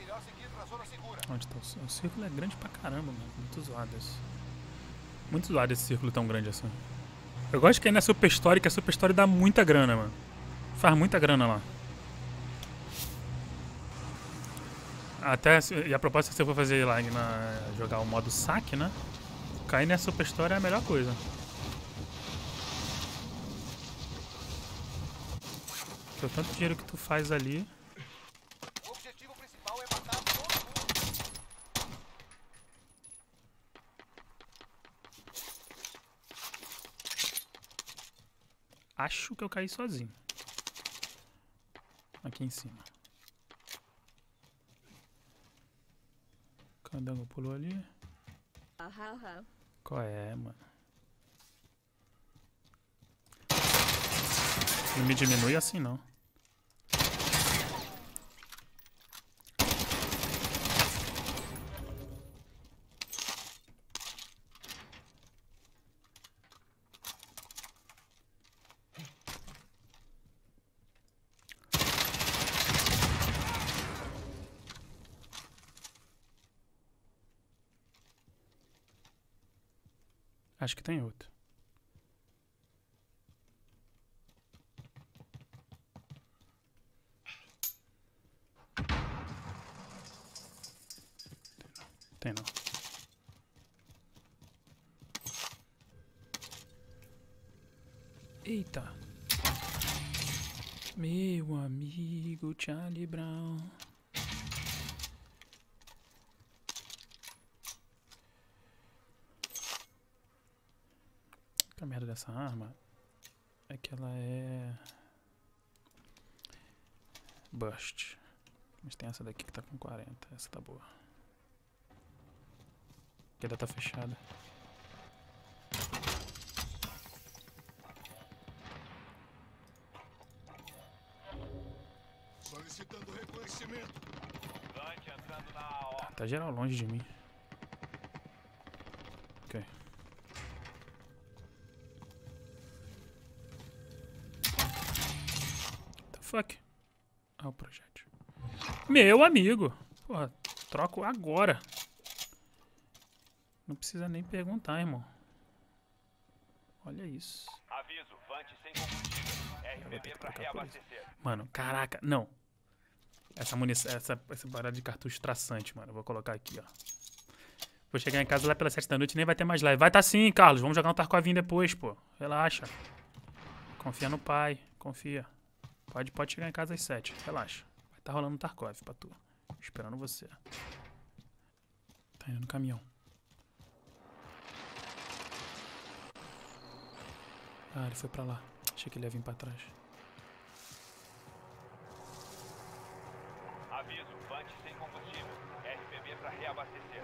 Onde tá o círculo? É grande pra caramba, mano. Muito zoado esse. Muito zoado esse círculo tão grande assim. Eu gosto de cair na Super Story, que a Super Story dá muita grana, mano. Faz muita grana lá. Até, e a proposta, se você for fazer lá, jogar o modo saque, né? Cair na Super Story é a melhor coisa. Porque o tanto de dinheiro que tu faz ali... O objetivo principal é matar todo mundo. Acho que eu caí sozinho. Aqui em cima. Candango pulou ali. Qual é, mano? Não me diminui assim, não. Acho que tem outro. Tem não. Eita. Meu amigo Charlie Brown. A merda dessa arma é que ela é burst. Mas tem essa daqui que tá com 40. Essa tá boa. A queda tá fechada. Solicitando reconhecimento. Tá geral longe de mim. Ok. The fuck? Ah, o projétil. Meu amigo! Porra, troco agora. Não precisa nem perguntar, irmão. Olha isso. Aviso, Vante sem combustível. RPB pra reabastecer. Mano, caraca, não. Essa munição, essa parada de cartucho traçante, mano. Eu vou colocar aqui, ó. Vou chegar em casa lá pelas 7 da noite e nem vai ter mais live. Vai tá sim, Carlos. Vamos jogar um Tarkovinho depois, pô. Relaxa. Confia no pai. Confia. Pode chegar em casa às 7. Relaxa. Vai tá rolando um Tarkov pra tu. Esperando você. Tá indo no caminhão. Ah, ele foi pra lá. Achei que ele ia vir pra trás. Aviso, Vante sem combustível. RPB pra reabastecer.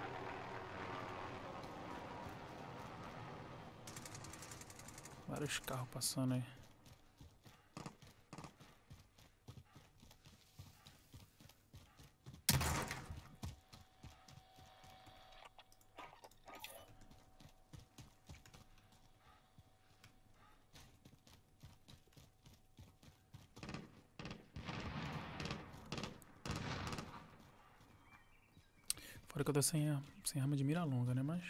Vários carros passando aí. Fora que eu tô sem arma de mira longa, né? Mas...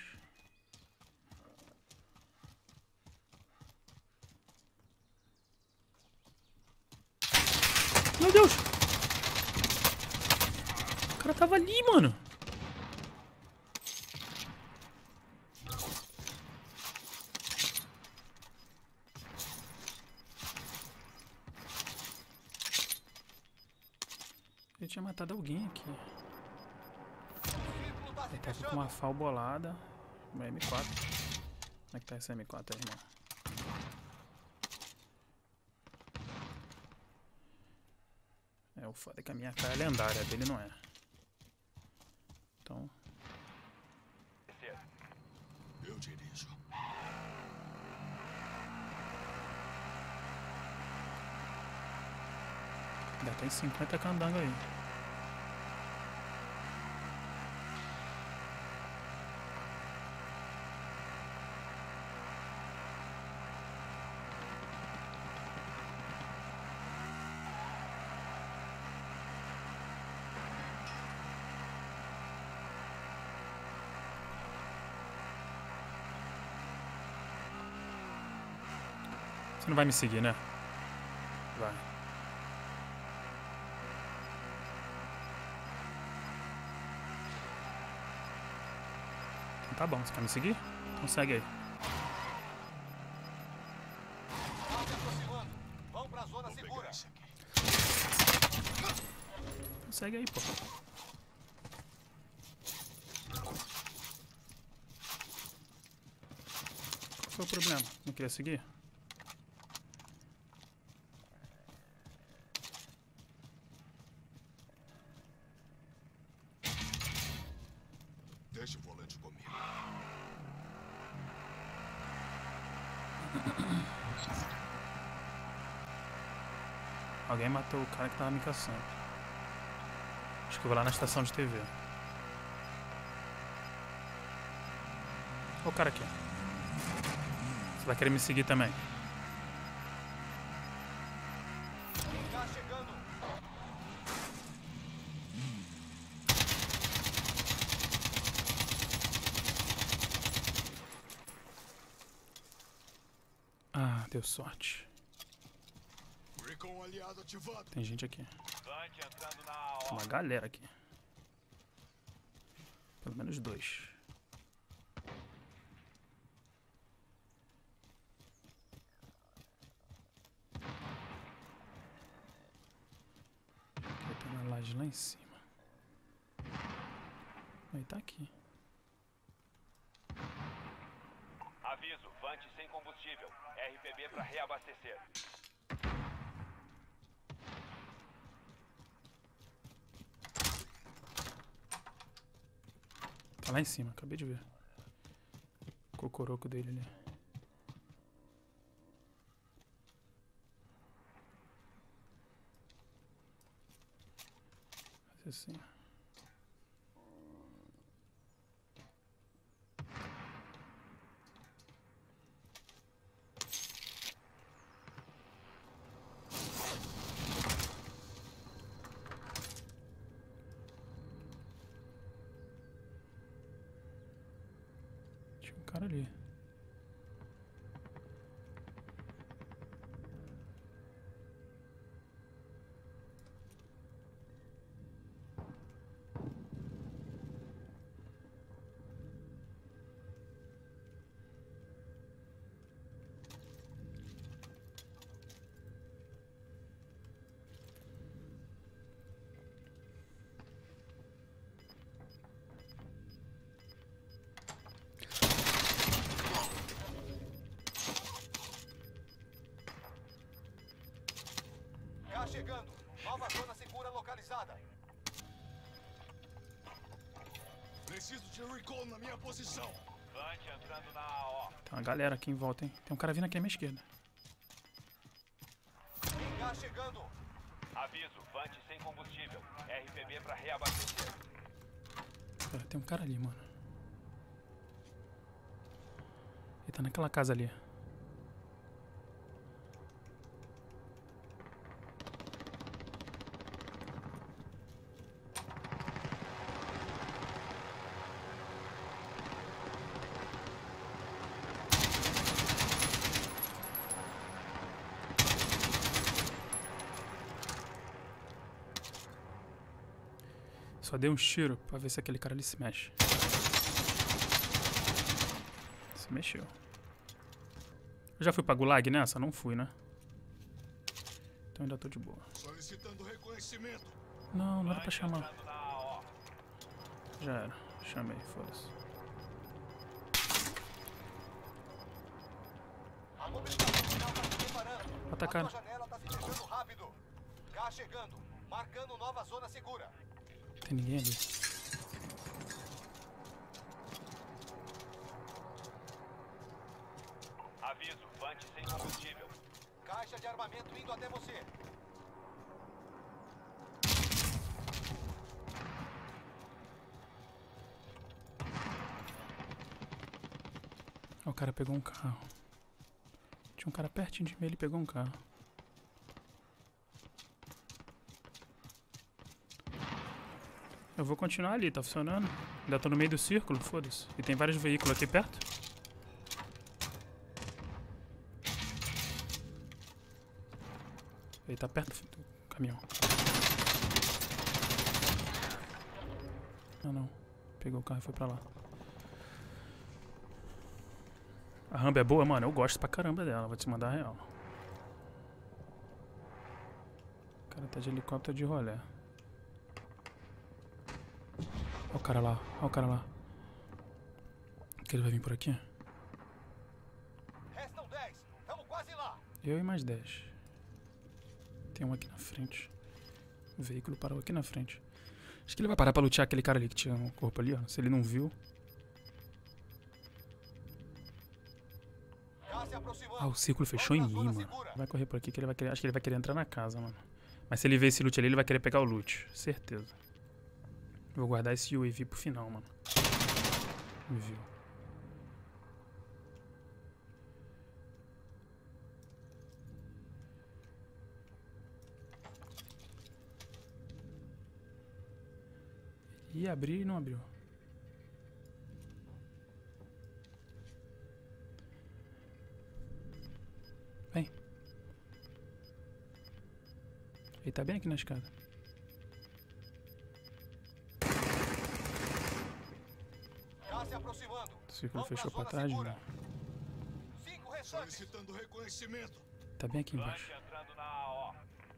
Meu Deus! O cara tava ali, mano. Ele tinha matado alguém aqui. Ele tava com uma FAL bolada. Uma M4. Como é que tá essa M4 aí, irmão? É, o foda é que a minha cara é lendária, a dele não é. Então... Eu dirijo. Ainda tem 50 candango aí. Você não vai me seguir, né? Vai. Então tá bom, você quer me seguir? Então segue aí. Tá se aproximando. Vão pra zona segura. Então segue aí, pô. Qual foi o problema? Não queria seguir? Deixa o volante comigo. Alguém matou o cara que tava me caçando. Acho que eu vou lá na estação de TV. Olha o cara aqui. Você vai querer me seguir também. Tá chegando. Ah, deu sorte. Recon aliado ativado. Tem gente aqui. Vante entrando na Tem uma galera aqui. Pelo menos 2. Tem uma laje lá em cima. Aí tá aqui. Aviso, Vante sem combustível. RPB pra reabastecer. Tá lá em cima, acabei de ver. O cocoroco dele ali. Fazer assim. Tinha um cara ali. Cá chegando. Nova zona segura localizada. Preciso de recon na minha posição. Vante entrando na AO. Tem uma galera aqui em volta, hein? Tem um cara vindo aqui à minha esquerda. Cá chegando. Aviso, Vante sem combustível. RPB pra reabastecer. Pera, tem um cara ali, mano. Ele tá naquela casa ali. Só dei um tiro pra ver se aquele cara ali se mexe. Se mexeu. Eu já fui pra Gulag nessa? Não fui, né? Então ainda tô de boa. Solicitando reconhecimento. Não, não era pra chamar. Entrando na AO. Já era. Chamei, foda-se. A mobilização final tá se preparando. Atacaram. A sua janela tá se fechando rápido. Cá chegando. Marcando nova zona segura. Tem ninguém ali. Aviso, Vante sem combustível. Caixa de armamento indo até você. O cara pegou um carro. Tinha um cara pertinho de mim, ele pegou um carro. Eu vou continuar ali, tá funcionando. Ainda tô no meio do círculo, foda-se. E tem vários veículos aqui perto. Ele tá perto do caminhão. Ah, não. Pegou o carro e foi pra lá. A Rambo é boa, mano. Eu gosto pra caramba dela. Vou te mandar a real. O cara tá de helicóptero de rolé. Olha o cara lá. Olha o cara lá. Que ele vai vir por aqui? Restam 10. Estamos quase lá. Eu e mais 10. Tem um aqui na frente. O veículo parou aqui na frente. Acho que ele vai parar pra lutear aquele cara ali que tinha um corpo ali, ó. Se ele não viu. Ah, o círculo fechou em mim, mano. Vai correr por aqui que ele vai querer. Acho que ele vai querer entrar na casa, mano. Mas se ele ver esse loot ali, ele vai querer pegar o loot. Certeza. Vou guardar esse UAV pro final, mano. Me viu. Ia abrir e não abriu. Vem. Ele tá bem aqui na escada. Tá se aproximando. O círculo fechou pra trás, mano. 5 restantes. Solicitando reconhecimento. Tá bem aqui embaixo. Vante entrando na AO.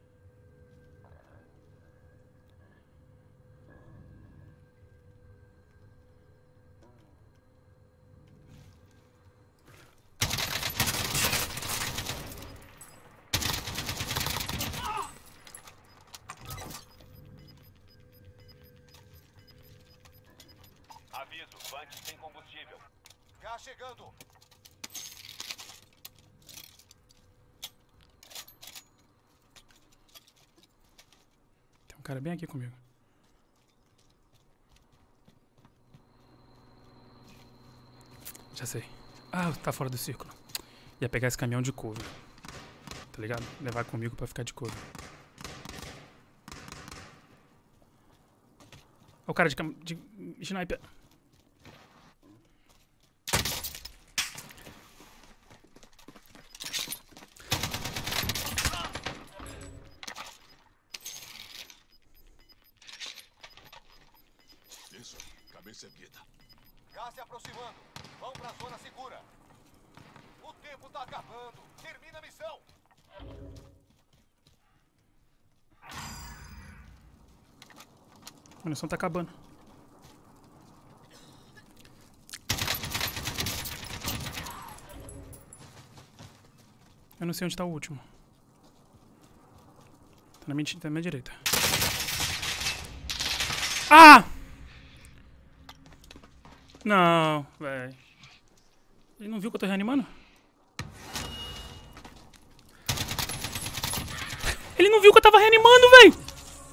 Aviso, Vante sem combustível. Gás chegando. Tem um cara bem aqui comigo. Já sei. Ah, tá fora do círculo. Ia pegar esse caminhão de cover. Tá ligado? Levar comigo pra ficar de cover. Ó o cara de sniper. Isso, cabeça erguida. Gás se aproximando. Vão pra zona segura. O tempo tá acabando. Termina a missão. A munição tá acabando. Eu não sei onde tá o último. Tá na minha direita. Ah! Não, velho. Ele não viu que eu tô reanimando? Ele não viu que eu tava reanimando, velho!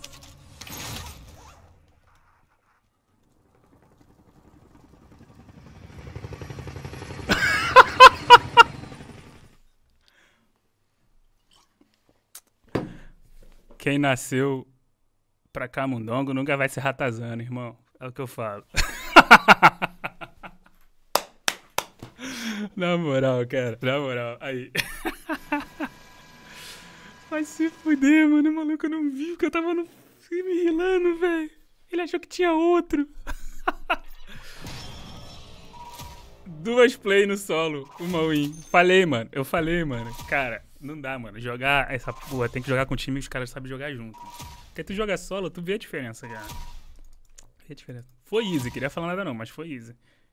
Quem nasceu pra camundongo nunca vai ser ratazana, irmão. É o que eu falo. Na moral, cara. Na moral. Aí. Vai se fuder, mano. O maluco não viu que eu tava me rilando, velho. Ele achou que tinha outro. 2 play no solo. Uma win. Falei, mano. Eu falei, mano. Cara, não dá, mano. Jogar essa porra. Tem que jogar com time que os caras sabem jogar junto. Porque tu joga solo, tu vê a diferença, cara. Vê a diferença. Foi easy. Queria falar nada não, mas foi easy.